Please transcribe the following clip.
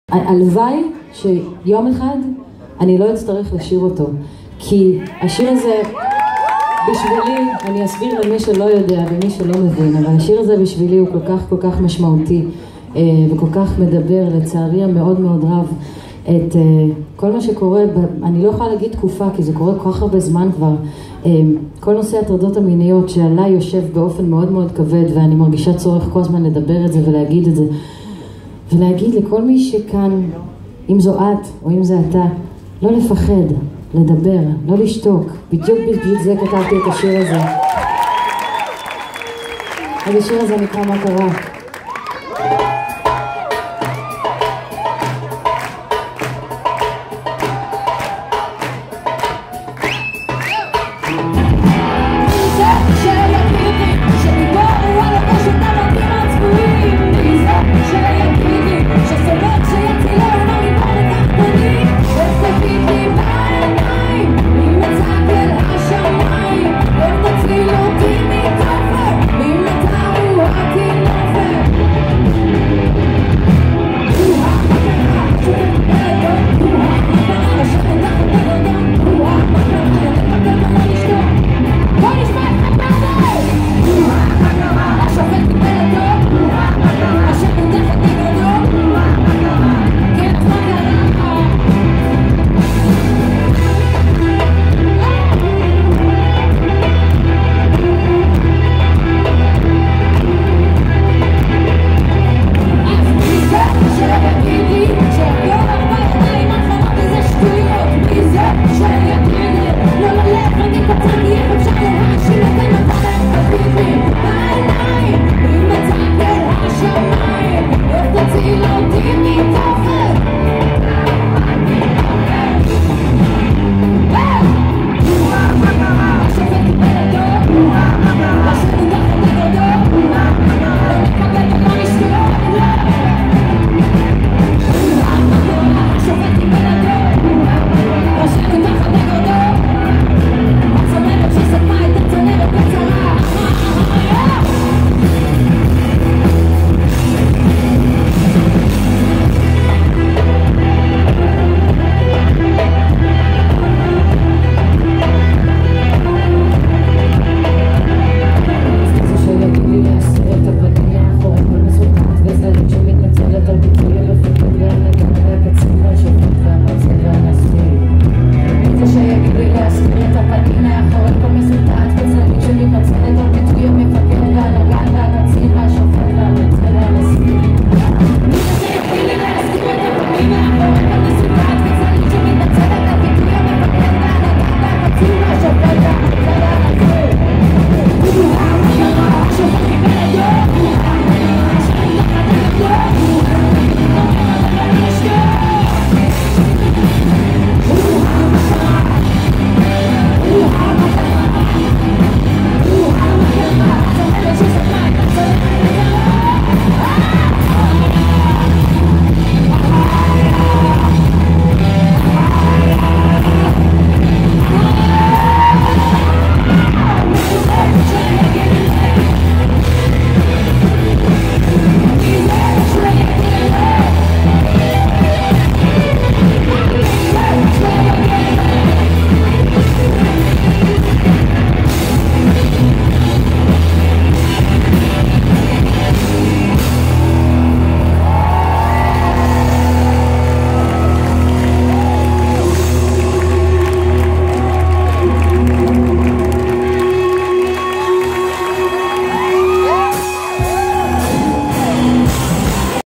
הלוואי שיום אחד אני לא אצטרך לשיר אותו, כי השיר הזה בשבילי, אני אסביר למי שלא יודע ומי שלא מבין, אבל השיר הזה בשבילי הוא כל כך משמעותי וכל כך מדבר לצערי המאוד מאוד רב את כל מה שקורה, אני לא יכולה להגיד תקופה כי זה קורה כל כך הרבה זמן כבר, כל נושא הטרדות המיניות שעליי יושב באופן מאוד מאוד כבד, ואני מרגישה צורך כל הזמן לדבר את זה ולהגיד את זה ולהגיד לכל מי שכאן, אם זו את או אם זה אתה, לא לפחד, לדבר, לא לשתוק. בדיוק בשביל זה כתבתי את השיר הזה. השיר הזה נקרא מה קרה.